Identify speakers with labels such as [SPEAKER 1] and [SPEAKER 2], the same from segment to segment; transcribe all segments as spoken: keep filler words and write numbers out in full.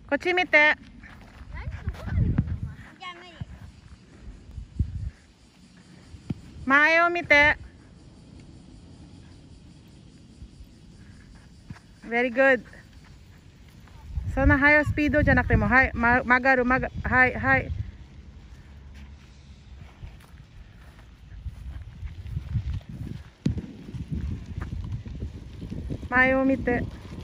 [SPEAKER 1] こっち見て。前を見て。Very good。そんな速いスピードじゃなくても、はい、ま、曲がる、曲がる、はい、はい。前を見て。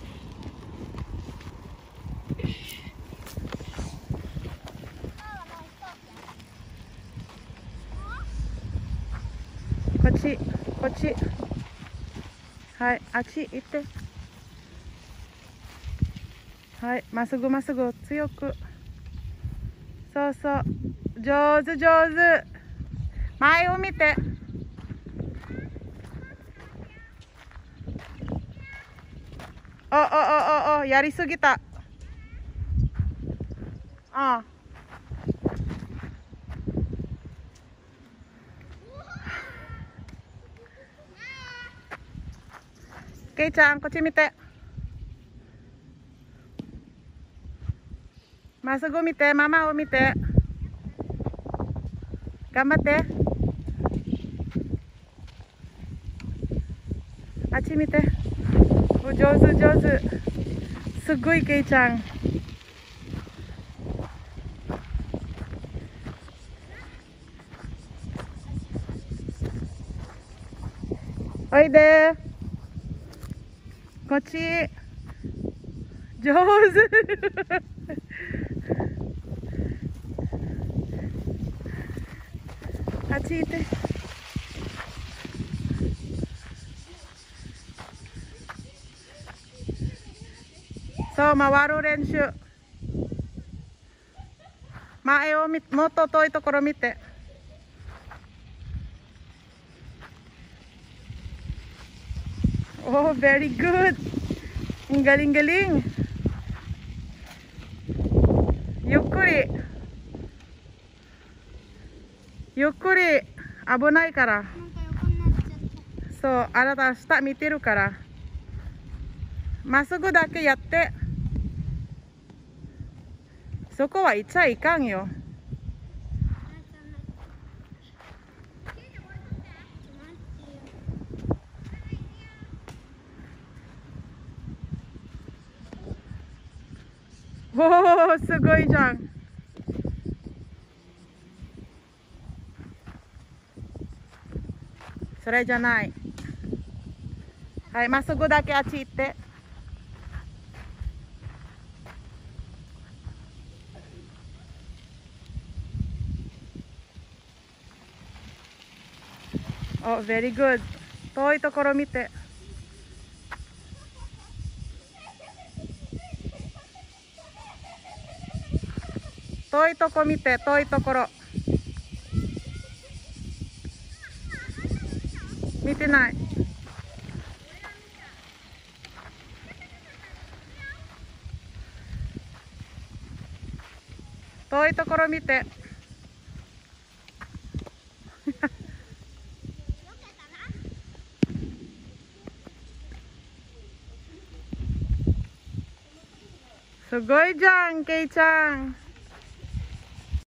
[SPEAKER 1] こっち、こっち。はい、あっち行って。はい、まっすぐまっすぐ強く。そうそう。上手上手。前を見て。おおおおお、やりすぎた。ああ。けいちゃん、こっち見て。まっすぐ見て、ママを見て。頑張って。あっち見て。お、上手上手。すっごいけいちゃん。おいで。こっち。上手。あっち行って。そう、回る練習。前を見、もっと遠いところ見て。Oh, very good. Ang galing-galing. ゆっくり。ゆっくり。危ないから。そう、あなた下見てるから。まっすぐだけやって。そこは行っちゃいかんよ。おお、すごいじゃん。それじゃない。はい、まっすぐだけあっち行って。お、very good。遠いところ見て。遠いとこ見て、遠いところ。見てない。遠いところ見て。すごいじゃん、けいちゃん。